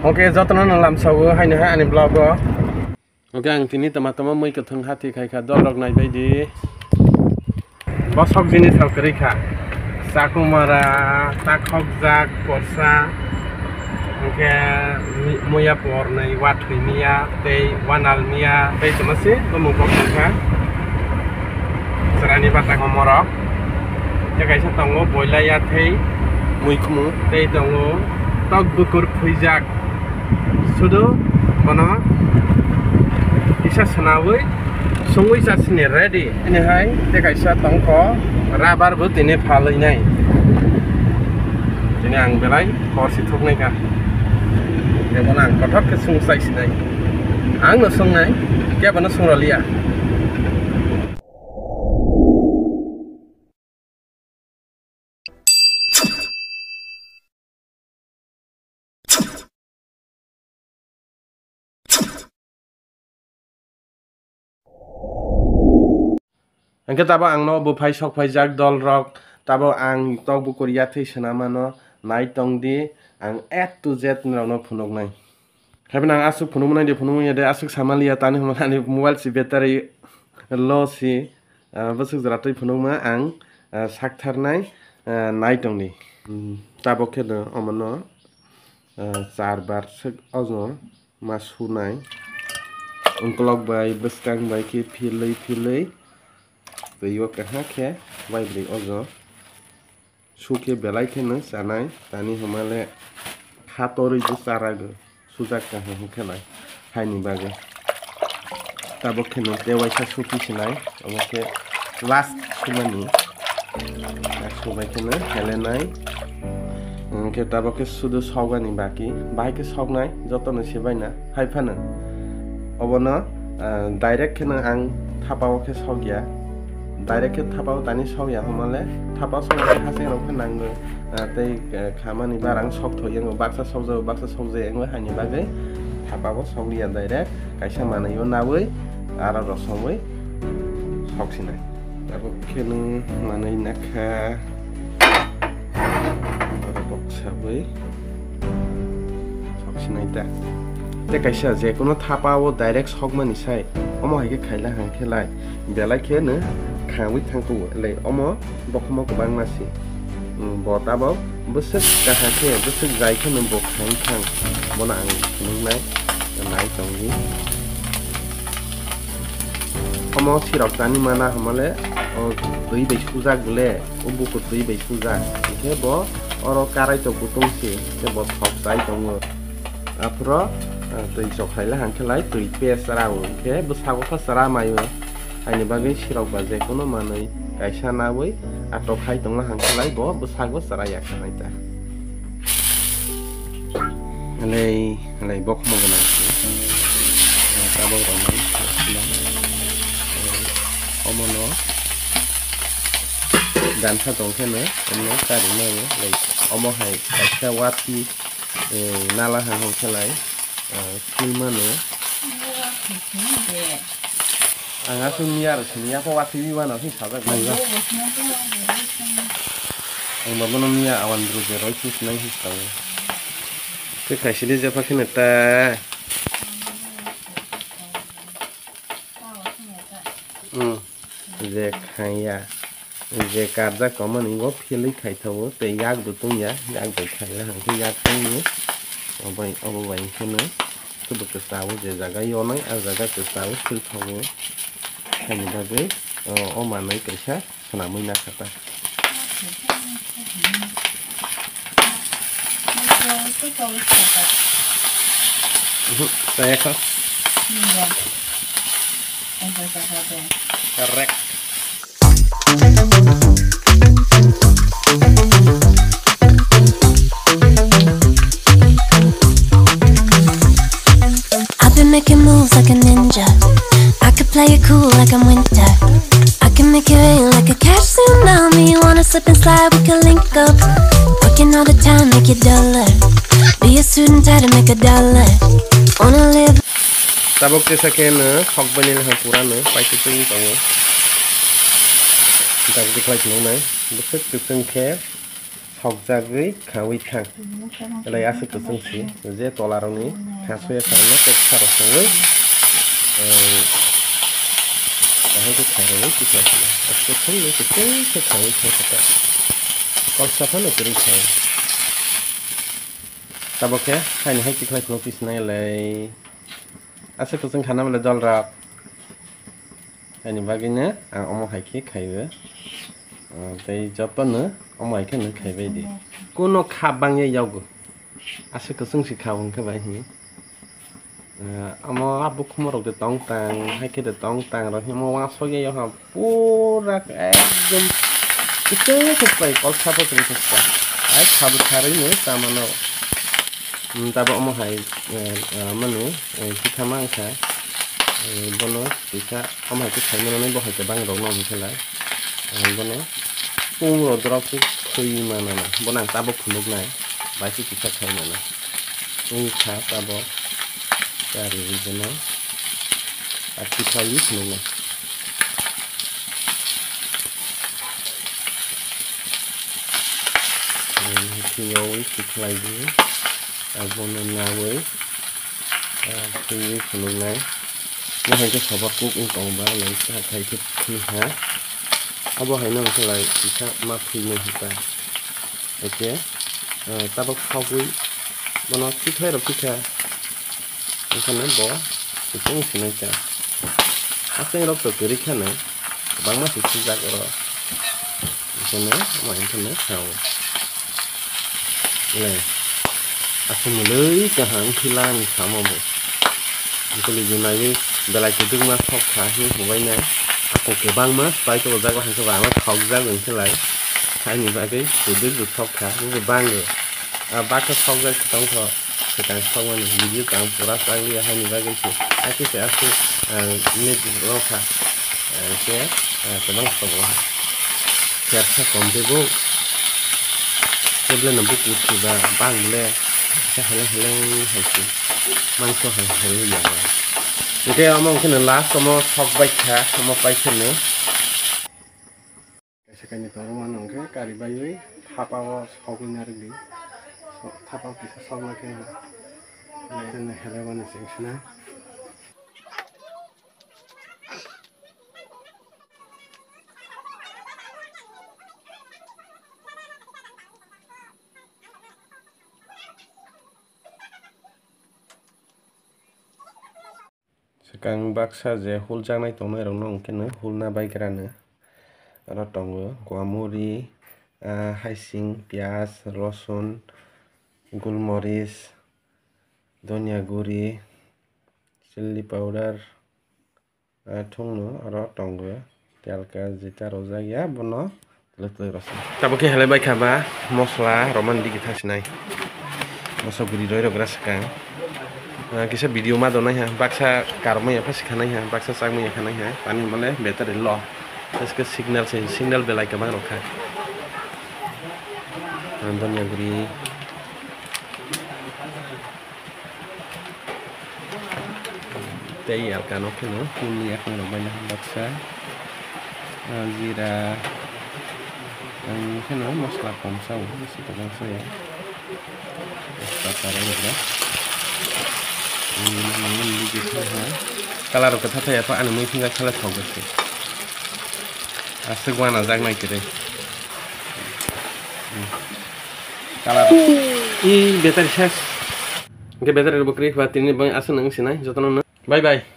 Oke, jatuh nang lam sawo hai nih ani blog go. Oke, ang tini teman-teman mau ikut hati kai ka dolog nai bai di. Bosok jenis hal kerika. Sakumara, takhok jak, korsa. Oke, moya por nai wat mia, tei wanal mia, tei temasi, lemuk kerika. Serani batang komorok. Ya guys, tongo boila ya tei, muikmu, tei tongo, tok bukur pujak. Sudah, mana? Isa senawi, sungguh isa sini ready. Ini hai, ya guys, tongko, rabar but ini palai nai. Ini ang belai, korsi tuk nai kah? Ya mana? Kotor kesung size nai. Ang nosong nai, dia mana sung ralia. Angke tabo ang no bupai sok pai jak dol rok tabo ang tok bukur yathi senama no nai tong di ang A to Z no phunok nai haben ang asuk phunuk nai de phunuk de asuk samalia tani homani mobile si battery low si basuk jratoi phunuk ma ang sakthar nai tong di tabo ke no omano 4 bar sik ojo ma sunai ungklok bai beskang bai ki philei Tuyuk kahake, wai beli ojo, suke belai kena sanai, tani homale hatori ju sarago, sujak kahake kelai, hai ni bagai. Tabok kena dewai sa suki sinai, oke last sumani, subai kena helenai, oke tabok ke sudu sauga ni baki, baik ke saug nai, joto na sibai na, hai pana, obono direct kena ang thapao ke saugya. Direct thapau tani sauya homale thapau sauya hase rok nanggo tei khamani barang sok thoyeng baksa sauze eng hani bagai thapau sauya direct kaisa manayo nawoi ara rosongoi soksinai tabo kenu manai nakha boksaboi soksinai ta te kaisa je kono thapau direct sokmani sai omo haike khaila hankelai belai kene Kawit tangku le omo bokmo kubang nasi botabo besek kahake besek zaike nembok kang bona ang nungnai nai tonggi omo sirok tani mana hamale o tui be sujak le o buku tui be sujak ke bo oro karai to butung si ke bo thok sai tongo apro tui sokhaila hankelai tui pe sarau ke besago ka sara mayo Ini bagai sirok baje kono manai kaisa nawoi atau khai tongla hangkelai bo besago saraya kanai ta alai bok mo gana tabo ramai omono dan sa tongke ne omno kari ne lai omo hai kaisa wati nala hangkelai kilmano Anga sumia ko wati wana si sabak nai ba ang babono mia awan bro de roi sis nai sis taw ke khaisi de japa khine ta je khaya je karja common ingo phili khai thawo te yak du tung ya yak de khaila hang ke yak tung ni obai khine to ke sawo je jaga yo nai a jaga ke sawo sil thawo Hani bagai, manai kaisa senamui nakata. Saya kah? Correct. I've been making moves like a ninja. Play it cool like I'm winter. I can make it rain like a cash tsunami. Wanna slip and slide, we can link up. Working all the time, make it duller. Be a student, try to make $1. Wanna live. Tabok desa kena, hok banil hampuran ne, pai tu tung tango. Kita diklai nong nai, besek tu tung ke, hokjagui khawi thang elai asuk kusungsi je tolaroni hasoya sarna tek saro sangui ahai ke khawi kisa sila asko thangni ke khawi thata kolsa phano kuri khai taboke haini hai tiklai notice nai elai asuk kusung khana mele dol rak haini bagine ang omo hai ke khaiwe tei jotono omo hai ke no khaibai di kono khabang ye yago asuk kusung si khabang ke bai hi amo abu khumorok de tong tang hai ke de tong tang ro himo wa soge yo ha pura ekdom kese pai kol sabo tri kesta ai khabu thari ne tamano tabo omo hai manu pitha mangsa bono pisa omo hai ke khaimano nei bo hai ke bang ro no mithela bono pung ro drop ki khui manana bonang tabo phunuk nai bai ki pisa khaimana pung kha tabo dari bono aki khawi phunuk Kiyowi kiklaibu abono nawe kiwi phunuk nai mo hai ke sabak kuk ing tong ba lai ka khai ke khi ha abo hai nang khlai isa ma phi mo hita oke tabak khawui bono kiklai ro kikha ekhane bo sipung sinai ka aseng ro to kiri khane bangma sijak ro ekhane ma ekhane khau le asung mulai kahang khilang samo bo ikoli junai belai kedung ma thok kha hi hobai na ako ke bang ma pai to ja ko han ba ma thok ja ngin thlai hai ni ba ke kudu du thok kha bu bang ge ba ka thok ja tong tho ke ta thok ma ni video tang pura sang li hai ni ba ke chi aki se asu ni du ro kha ke to bang thok wa cher kha kom de bo Sebelum nembuk uci bang le, saya heleng hai sih, mangso hai ya. Oke, omong kena last, omong sok baik ya, omong baik kena. Sekarang itu orang orang ke kari bayi, thapau sok ini lagi, thapau bisa sok lagi. Lain heleng sih sana. Sekarang baksa je hul jangai tongnai rong no kena hul na baigrana aro tongo guamuri haising pias rosun gulmoris donia guri chilli powder thungno aro tongo telka jita roja ya bono letoi rosa taboke hele bai khaba mosla roman digi thasinai mosa guri roi rogra sakang kisa video ma donai ha baksa karmai apa sikhanai ha baksa changmai khanai ha pani male better lo इसके signal बेलाई के बांग रखा धनिया गुरी tei alkano keno kuni akno banyak baksa zira yang keno mosla komsau situ bangsa ya bakar ya ini gitu ha kalau ro kata ya pak anu mui tinggal kala thau gese asegwana jagnai kire kalau i betar ses ke betar bukri khwatini bang asan nang sinai jotono bye bye